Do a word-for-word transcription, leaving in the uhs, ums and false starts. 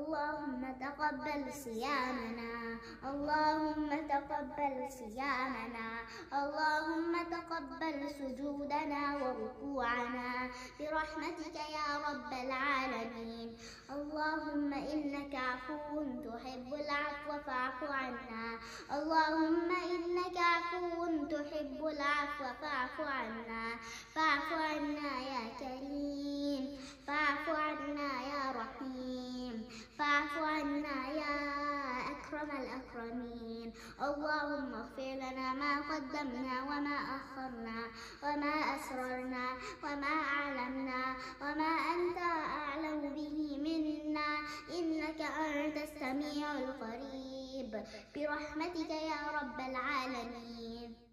اللهم تقبل صيامنا، اللهم تقبل صيامنا، اللهم تقبل سجودنا وركوعنا برحمتك يا رب العالمين. اللهم إنك عفو تحب العفو فاعف عنا، اللهم إنك عفو تحب العفو فاعف عنا، فاعف عنا يا كريم، فاعف عنا يا رحيم، فاعف عنا يا أكرم الأكرمين. اللهم اغفر لنا ما قدمنا وما أخرنا وما أسررنا وما أعلمنا وما أنت أعلم به منا، إنك أنت السميع القريب برحمتك يا رب العالمين.